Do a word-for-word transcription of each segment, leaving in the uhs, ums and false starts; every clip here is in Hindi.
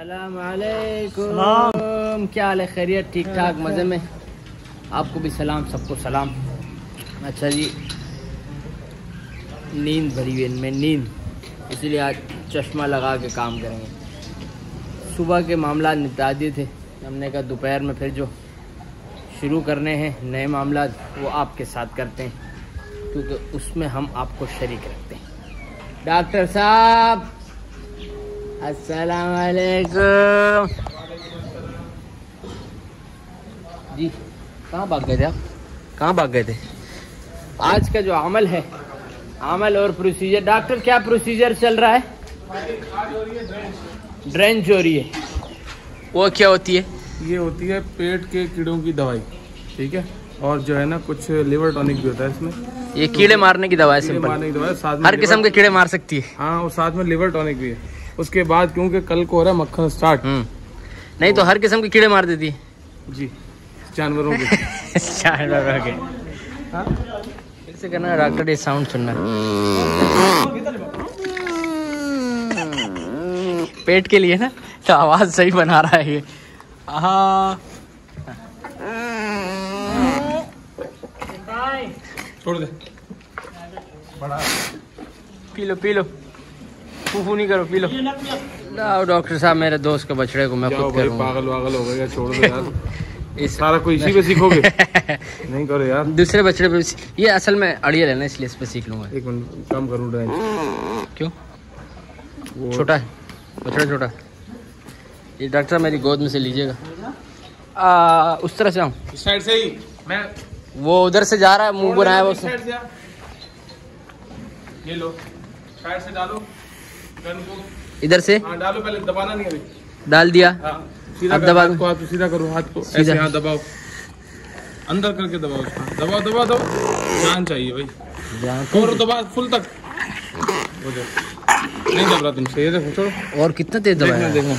अस्सलाम वालेकुम, क्या हाल है? खैरियत? ठीक ठाक, मज़े में? आपको भी सलाम, सबको सलाम। अच्छा जी, नींद भरी हुई इनमें, नींद, इसलिए आज चश्मा लगा के काम करेंगे। सुबह के मामला निपटा दिए थे, हमने कहा दोपहर में फिर जो शुरू करने हैं नए मामला वो आपके साथ करते हैं, क्योंकि उसमें हम आपको शरीक रखते हैं। डॉक्टर साहब अस्सलाम वालेकुम जी। कहाँ भाग गए थे आप? कहाँ भाग गए थे? आज का जो अमल है, अमल और प्रोसीजर। डॉक्टर क्या प्रोसीजर चल रहा है? ड्रेंच हो रही है। वो क्या होती है? ये होती है पेट के कीड़ों की दवाई, ठीक है। और जो है ना कुछ लिवर टॉनिक भी होता है इसमें। ये कीड़े मारने की दवा है, सिंपल मारने की दवा है, साथ में हर किस्म के कीड़े मार सकती है। हाँ, और साथ में लिवर टॉनिक भी है। उसके बाद क्योंकि कल को हो रहा है मक्खन स्टार्ट, नहीं तो हर किस्म के कीड़े मार देती है जी, जानवरों के जानवरों के। हाँ, फिर से करना डॉक्टर, ये साउंड सुनना। पेट के लिए ना, तो आवाज सही बना रहा है ये। हाँ, छोड़ दे, बड़ा पी लो पी लो, फूफू नहीं करो, पी लो। लाओ डॉक्टर साहब, मेरे दोस्त के बछड़े को मैं खुद करूंगा। पागल वागल हो गया, छोड़ दो यार। इस सारा कोई इसी पे सीखोगे? नहीं करो यार, दूसरे बछड़े पे। ये असल में अड़ियल है ना, इसलिए इस पे सीख लूंगा। एक मिनट कम करूँ ड्रेंच। क्यों? छोटा है बछड़ा, छोटा। ये डॉक्टर साहब मेरी गोद में से लीजिएगा। आ, उस तरह से आऊँ? इस साइड से ही मैं, वो उधर से जा रहा है, मुंह बनाया वो। ये लो, साइड से डालो गन को, इधर से। हाँ, डालो, पहले दबाना नहीं, अभी डाल दिया। हाँ, सीधा अब दबा हाथ को, हाथ सीधा करो, हाथ को ऐसे, हाथ दबाओ, अंदर करके दबाओ उसका, दबाओ दबाओ दबाओ, जान चाहिए भाई, और दबा फुल तक हो जाए। नहीं दब रहा तुमसे, ये देखो, छोड़ो। और कितना तेज दबाया? देखो,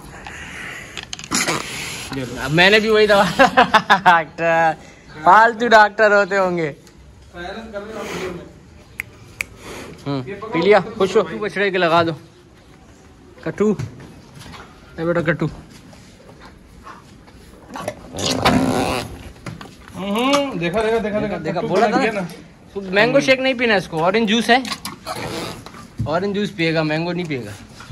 देखो। मैंने भी वही दबाया। डॉक्टर फालतू डॉक्टर होते होंगे। पी लिया, खुश हो? बछड़े के लगा दो कटू, बेटा कटू। देखा देखा देखा देखा देखा, बोला था ना। मैंगो शेक नहीं पीना इसको, ऑरेंज जूस है, ऑरेंज जूस पिएगा, मैंगो नहीं पिएगा।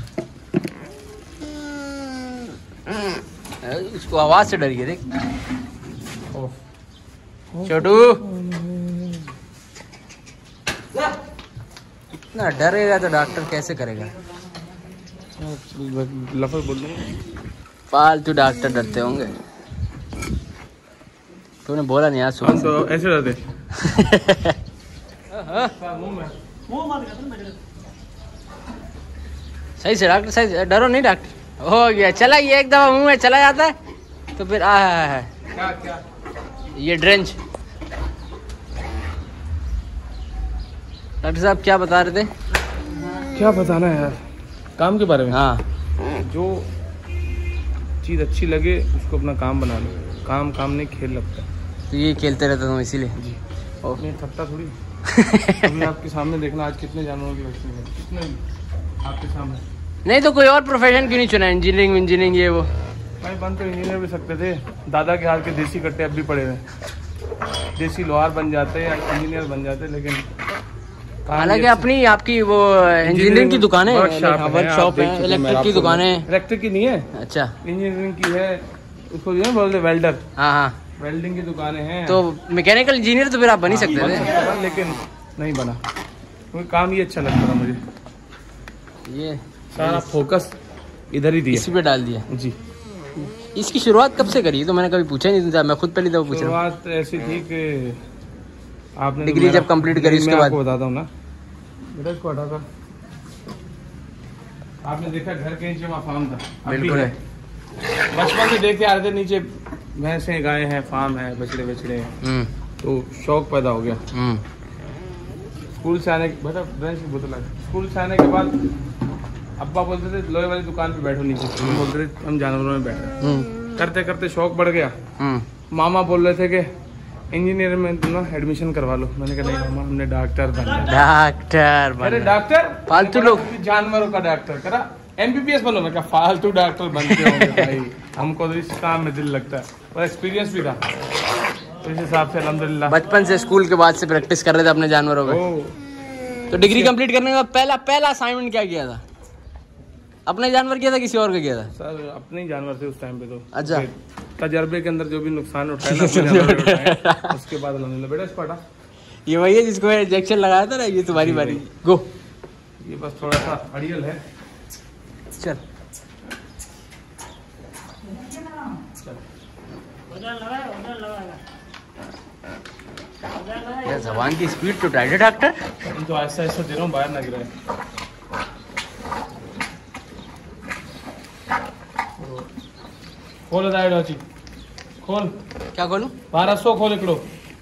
उसको आवाज से डर गया, देख छोटू, इतना डरेगा तो डॉक्टर कैसे करेगा? लफड़ बोल दूंगा। फालतू डॉक्टर डरते होंगे। तूने बोला नहीं आज सुबह तो ऐसे डरते। सही से डॉक्टर, सही से डरो नहीं डॉक्टर। हो गया, चला ये एक दफा मुंह में चला जाता है तो फिर आ है क्या क्या ये ड्रेंच। डॉक्टर साहब क्या बता रहे थे? क्या बताना है यार, काम के बारे में। हाँ, जो चीज़ अच्छी लगे उसको अपना काम बना लो। काम काम नहीं, खेल लगता है। तो ये खेलते रहते तुम इसीलिए जी। और नहीं थकता थोड़ी। अभी आपके सामने देखना आज कितने जानवरों की वैक्सीन है, कितने आपके सामने। नहीं तो कोई और प्रोफेशन क्यों नहीं चुना? इंजीनियरिंग इंजीनियरिंग ये वो। भाई बन तो इंजीनियर भी सकते थे, दादा के हाथ के देसी कट्टे अब भी पड़े हुए। देसी लोहार बन जाते या इंजीनियर बन जाते, लेकिन हालांकि अपनी आपकी वो इंजीनियरिंग की दुकान है, वर्कशॉप है, इलेक्ट्रिक की दुकान है। इलेक्ट्रिक की नहीं है, अच्छा, इंजीनियरिंग की है। उसको जो है बोलते वेल्डर। हाँ हाँ, वेल्डिंग की दुकानें हैं। तो मैकेनिकल इंजीनियर तो फिर आप बन ही सकते थे, लेकिन नहीं बना, क्योंकि काम ये अच्छा लगता था मुझे। ये सारा फोकस इधर ही दिया, इसी पे डाल दिया जी। इसकी शुरुआत कब से करी? तो मैंने कभी पूछा ही नहीं था, मैं खुद पहली दफा पूछ रहा हूँ। शुरुआत ऐसी थी कि आपने डिग्री जब कंप्लीट करी उसके बाद बताता हूँ ना बेटा, इसको हटा कर। आपने देखा घर के नीचे वहाँ फार्म था, बिल्कुल है। बचपन से देखते आ रहे थे, नीचे भैंसे गाय हैं, फार्म है, बछड़े बछड़े हैं, तो शौक पैदा हो गया। स्कूल से आने के बेटा ब्रेंच की बोतल है। स्कूल से आने के बाद अब्बा बोलते थे लोहे वाली दुकान पे बैठो नीचे, हम बोलते थे हम जानवरों में बैठ रहे। करते करते शौक बढ़ गया। मामा बोल रहे थे कि इंजीनियर में तुम ना एडमिशन करवा लो। मैंने कहा नहीं मामा, हमने डॉक्टर बनना। डॉक्टर अरे डॉक्टर फालतू लोग, जानवरों का डॉक्टर करा, एमबीबीएस बनो। मैं कहा फालतू डॉक्टर बनते होंगे भाई, हमको तो इस काम में दिल लगता है और एक्सपीरियंस भी था, तो इस हिसाब से अल्हम्दुलिल्लाह। बचपन से स्कूल के बाद से प्रैक्टिस कर रहे थे अपने जानवरों को। तो डिग्री कंप्लीट करने का पहला पहला असाइनमेंट क्या किया था? अपने जानवर किया था किसी और का किया था? सर अपने ही जानवर थे उस टाइम पे तो। अच्छा, तजर्बे के अंदर जो भी नुकसान उठाया ना अपने जानवर ने उठाया। उसके बाद अल्हम्दुलिल्लाह बेटा स्पाटा ये वही है जिसको इंजेक्शन लगाया था ना, ये तुम्हारी बारी। गो, ये बस थोड़ा सा अड़ियल है। चल यार जबान की स्पीड तो टाइट है डॉक्टर। तो ऐसा ऐसा दे रहा हूँ, बाहर ना गिरे। खोल दाची खोल। क्या खोलूं? बारह सौ खोल इकड़ो।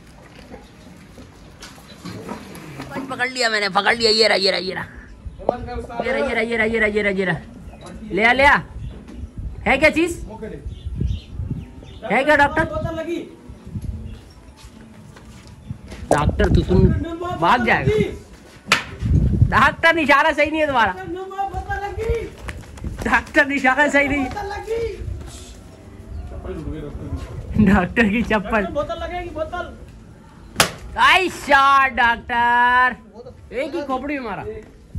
पकड़ लिया मैंने, पकड़ लिया। ये रहा ये रहा ये रहा ये रहा ये रहा ये रहा ये रहा ये रहा ये रहा ले आ ले आ। है क्या चीज? है क्या डॉक्टर? डॉक्टर तो तुम भाग जाएगा। डॉक्टर निशाना सही नहीं है तुम्हारा। डॉक्टर निशाना सही नहीं है। डॉक्टर की चप्पल बोतल लगेगी बोतल। आइशा डॉक्टर एक ही खोपड़ी में मारा।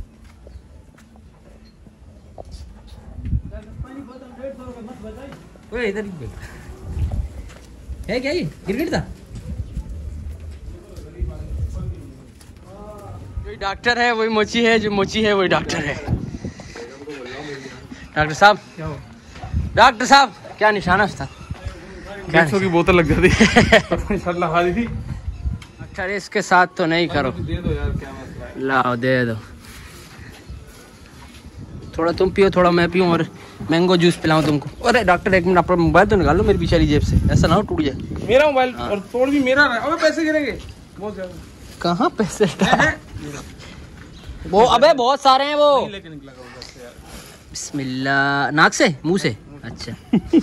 ओए इधर है क्या? ये गिरगिट था। वही डॉक्टर है, वही मोची है, जो मोची है वही डॉक्टर है। डॉक्टर साहब, डॉक्टर साहब क्या निशाना था? क्या की बोतल लग जाती इंशाल्लाह हाली थी। डॉक्टर इसके साथ तो नहीं करो। दे दो यार, क्या मसला है? लाओ दे दो। थोड़ा तुम पियो, थोड़ा मैं पीऊँ और मैंगो जूस पिलाऊं तुमको। अरे डॉक्टर एक मिनट, अपना मोबाइल तो निकाल लो मेरी बेचारी जेब से, ऐसा ना हो टूट जाए। मेरा मोबाइल और तोड़ भी मेरा रहा। अबे पैसे गिरेंगे बहुत ज्यादा। कहाँ पैसे? वो अबे बहुत सारे हैं वो। लेके निकला यार। बिस्मिल्लाह। नाक से मुंह से? अच्छा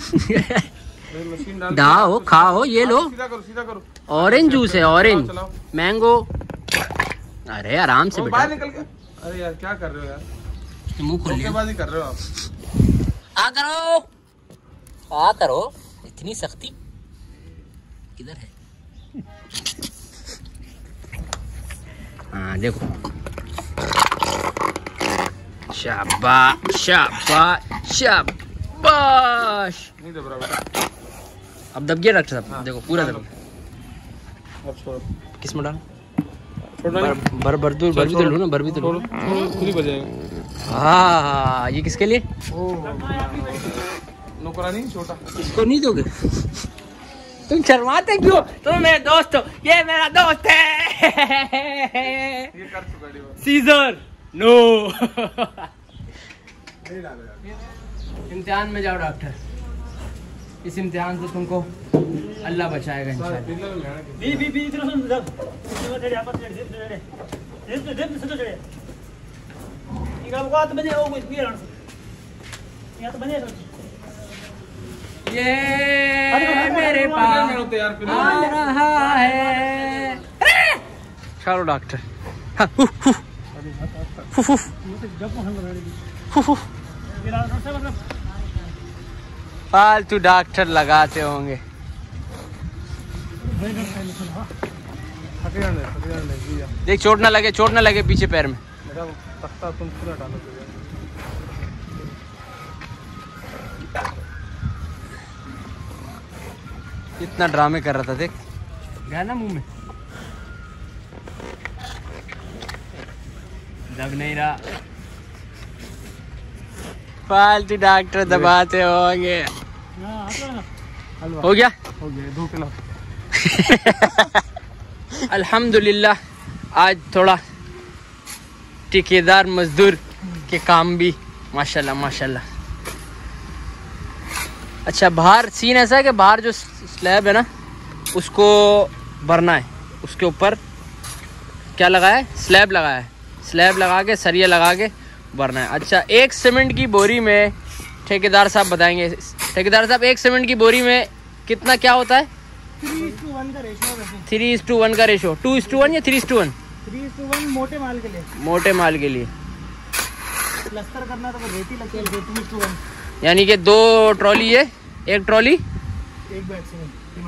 डाओ खाओ, ये लो। सीधा करो सीधा करो। ऑरेंज जूस है, ऑरेंज मैंगो। अरे आराम से बेटा। बाहर निकल के। अरे यार क्या कर रहे हो यार? मुंह खोल लिया। धोखेबाजी कर रहे हो आप। आ करो आ करो, इतनी सख्ती किधर है? हाँ देखो, शाबाश शाबाश शाबाश। नहीं दब रहा बेटा। अब दब गया डॉक्टर साहब। हाँ, देखो पूरा दब गया। अब छोड़ो। किस में डाल? छोड़ो बर बर बर भी तो लो ना, बर भी तो लो। खुद ही बजेगा। हाँ ये किसके लिए? नौकरानी छोटा। इसको नहीं दोगे? तुम शर्माते क्यों? तुम मेरे दोस्त हो, ये मेरा दोस्त है। ये कर चुका सीजर नो। इम्तिहान में जाओ डॉक्टर, इस इम्तिहान से तुमको अल्लाह बचाएगा ये मेरे पास आ रहा है। चलो डॉक्टर। फालतू डॉक्टर लगाते होंगे। देख चोट ना लगे, चोट ना लगे पीछे पैर में। मेरा तख्ता तुम पूरा डालो। इतना ड्रामे कर रहा था, देख गया ना मुंह में। दब नहीं रहा। फालतू डॉक्टर दबाते होंगे। हो गया हो गया दो किलो। अल्हम्दुलिल्लाह आज थोड़ा ठेकेदार मजदूर के काम भी माशाल्लाह माशाल्लाह। अच्छा बाहर सीन ऐसा है कि बाहर जो स्लैब है ना उसको भरना है, उसके ऊपर क्या लगाया है? स्लैब लगाया है। स्लैब लगा के सरिया लगा के भरना है। अच्छा एक सीमेंट की बोरी में ठेकेदार साहब बताएंगे। ठेकेदार साहब एक सीमेंट की बोरी में कितना क्या होता है? थ्री इज टू वन का ratio. Three is to one का ratio. Two is to one या थ्री इज टू वन? थ्री इज टू वन मोटे माल के लिए। मोटे माल के लिए। प्लास्टर करना तो रेती लगती है टू टू वन। यानी कि दो ट्रॉली है, एक ट्रॉली एक बैग से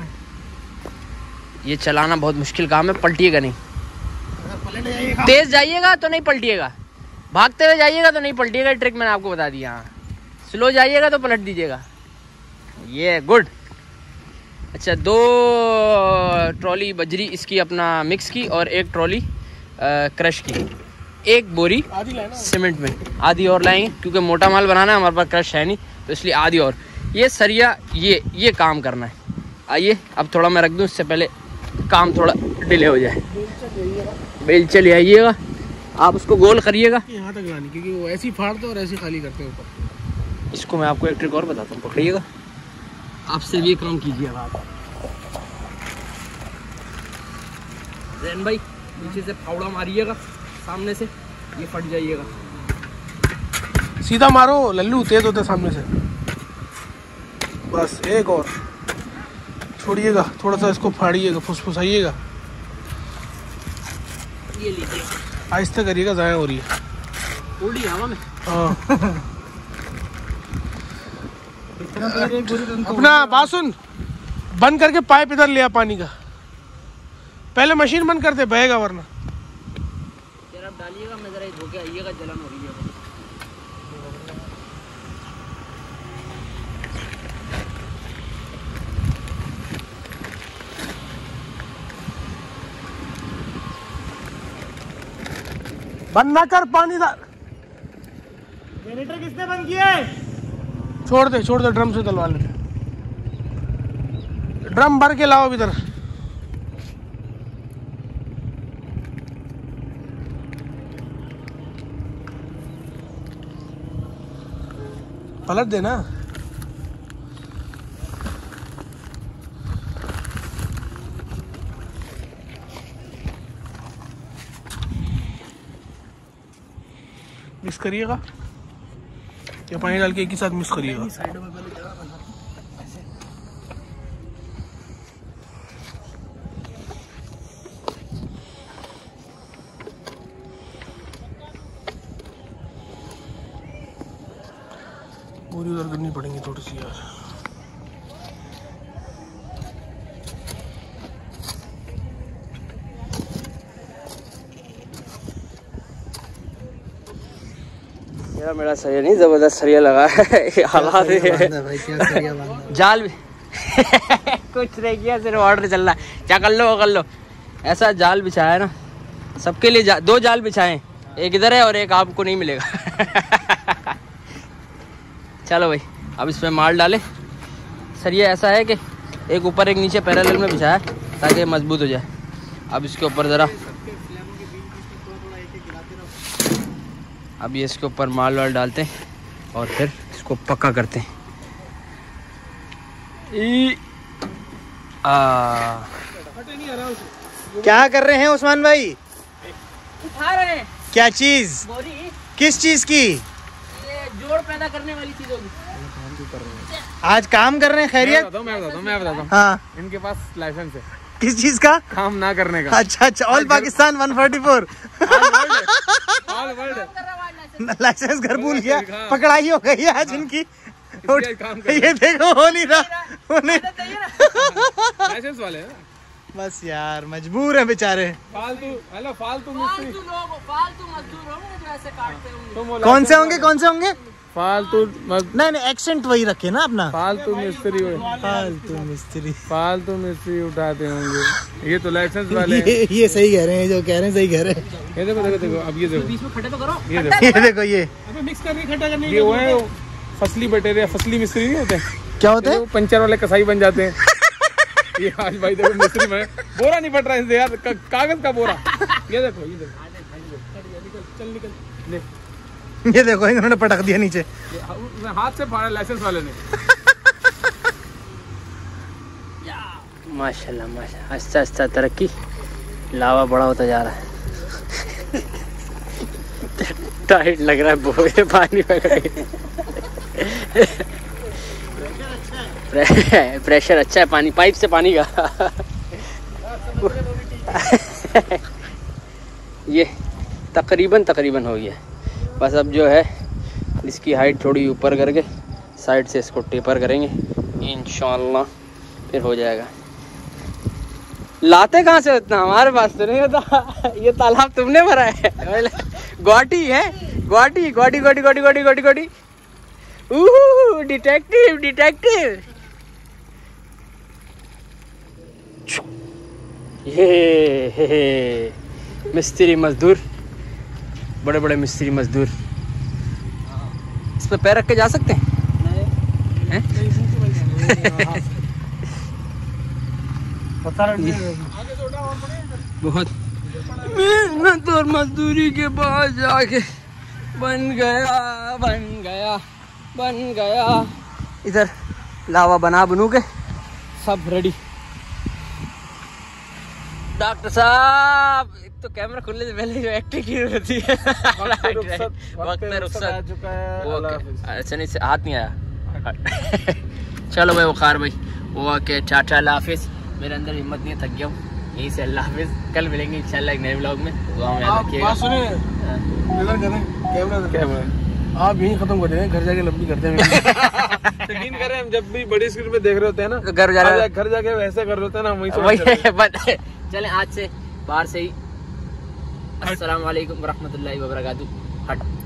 ये चलाना बहुत मुश्किल काम है। पलटिएगा नहीं, पलट जाइएगा। तेज जाइएगा तो नहीं पलटिएगा, भागते हुए जाइएगा तो नहीं पलटिएगा। ट्रिक मैंने आपको बता दिया। हाँ, स्लो जाइएगा तो पलट दीजिएगा। ये गुड। अच्छा, दो ट्रॉली बजरी इसकी अपना मिक्स की और एक ट्रॉली क्रश की, एक बोरी सीमेंट में, आधी और लाएंगे क्योंकि मोटा माल बनाना है, हमारे पास क्रश है नहीं तो इसलिए आधी और। ये सरिया ये ये काम करना है। आइए अब थोड़ा मैं रख दूँ, इससे पहले काम थोड़ा डिले हो जाए। बेलचा ले आइएगा, आप उसको गोल करिएगा यहाँ तक लानी, क्योंकि वो ऐसी फाड़ते और ऐसी खाली करते हैं ऊपर। इसको मैं आपको एक ट्रिक और बताता हूँ, पकड़िएगा। आप सिर्फ ये काम कीजिएगा आप जैन भाई, नीचे से फावड़ा मारिएगा, सामने से ये फट जाइएगा। सीधा मारो लल्लू, तेज होता है सामने से। बस एक और छोड़िएगा, थोड़ा सा इसको फाड़िएगा, फुसफुसाइएगा, ये लीजिए, आहिस्ता करिएगा, ज़ाया हो रही है। उड़ी हवा में। हाँ। अपना बात सुन, बंद करके पाइप इधर ले आ पानी का। पहले मशीन बंद करते, बहेगा वरना। जरा आप डालिएगा, मैं जरा धो के आइएगा, जलन हो रही है। बंद ना कर, पानी दा। जनरेटर किसने बंद किया है? छोड़ दे छोड़ दे, ड्रम से डलवा ले। ड्रम भर के लाओ इधर। पलट देना। मिक्स करिएगा या पानी डाल के एक ही साथ मिक्स करिएगा। पूरी उधर करनी पड़ेंगी थोड़ी सी यार। मेरा मेरा सरिया नहीं, जबरदस्त सरिया लगा है। हालात जाल भी कुछ नहीं किया, सिर्फ ऑर्डर चल रहा है। क्या कर लो वो कर लो। ऐसा जाल बिछाया है ना सबके लिए, जा, दो जाल बिछाए, एक इधर है और एक आपको नहीं मिलेगा। चलो भाई, अब इसमें माल डाले। सरिया ऐसा है कि एक ऊपर एक नीचे पैरेलल में बिछाया ताकि मजबूत हो जाए। अब इसके ऊपर ज़रा, अब ये इसके ऊपर माल वाल डालते हैं और फिर इसको पक्का करते हैं। ई आ क्या कर रहे हैं उस्मान भाई? उठा रहे हैं। क्या चीज? बोरी। किस चीज की? ये जोड़ पैदा करने वाली चीजों की। आज काम कर रहे हैं? खैरियत? मैं बताता हूँ मैं बताता हूँ मैं बताता हूँ हाँ। इनके पास लाइसेंस है किस चीज का? काम ना करने का। अच्छा अच्छा, all Pakistan one forty four all world licence घर भूल गया, पकड़ाई हो गई है आज इनकी। काम कर ये देखो, हो नहीं रहा, हो नहीं। लाइसेंस वाले हैं। बस यार मजबूर है बेचारे। फालतू हेलो फालतू मिस्त्री, फालतू लोग, फालतू मजदूर होंगे जो ऐसे काटते होंगे। तुम वो कौन से होंगे कौन से होंगे? फालतू मज- नहीं नहीं, एक्सेंट वही रखे ना अपना। फालतू मिस्त्री हो- फालतू मिस्त्री। फालतू मिस्त्री उठाते होंगे। ये तो लाइसेंस वाले हैं। ये ये सही कह रहे हैं, जो कह रहे हैं सही कह रहे हैं। ये देखो देखो देखो, अब ये देखो बीच में खड़े तो करो। ये देखो ये देखो, ये मिक्स करके खट्टा करने ये वो है फसली बटेरिया, फसली मिस्त्री नहीं होते क्या होते ये हैं? वो पंचर वाले कसाई बन जाते हैं। ये आज भाई देखो मिस्त्री में बोरा नहीं फट रहा है इनसे यार, का, कागज का बोरा। ये देखो ये देखो चल निकल ले। ये देखो, इन्होंने पटक दिया नीचे। ये हा- हाथ से फाड़ा लाइसेंस वाले ने। माशाल्लाह माशाल्लाह, आहिस्ता आहिस्ता तरक्की, लावा बड़ा होता जा रहा है। टाइट लग रहा है बोरे पानी पकड़ के। प्रेशर अच्छा है पानी, पाइप से पानी का। ये तकरीबन तकरीबन हो गया, बस अब जो है इसकी हाइट थोड़ी ऊपर करके साइड से इसको टेपर करेंगे इंशाल्लाह, फिर हो जाएगा। लाते कहाँ से उतना, हमारे पास तो नहीं होता। ये तालाब तुमने भरा है? गुवाहाटी है, Guwahati Guwahati Guwahati Guwahati Guwahati Guwahati Guwahati. Oh detective detective. ये हे, हे, मिस्त्री मजदूर, बड़े बड़े मिस्त्री मजदूर। इस पे पैर रख के जा सकते हैं? हैं? बहुत मेहनत और मजदूरी के बाद जाके बन गया बन गया बन गया। इधर लावा बना बनू के सब रेडी। डॉक्टर साहब, एक तो कैमरा खुलने से पहले जो एक्टिंग की होती है, वक्त पे रुखसत आ चुका है। अच्छा नहीं, हाथ नहीं आया। चलो भाई वकार भाई, वो के चाचा अल्लाह हाफिज़। मेरे अंदर हिम्मत नहीं है, थक गया हूँ। यहीं से अल्लाह हाफिज़, कल मिलेंगे इंशाल्लाह एक नए व्लॉग में। दुआ में याद रखिएगा। आप यहीं खत्म कर देंगे, घर जाके लंबी करते हैं। यकीन करें, हम जब भी बड़ी स्क्रीन पे देख रहे होते हैं ना, घर जा घर जाके वैसे कर रहे होते हैं ना, वही। चलें आज से बाहर से ही। अस्सलाम वालेकुम वरहमतुल्लाहि वबरकातुहू। हट।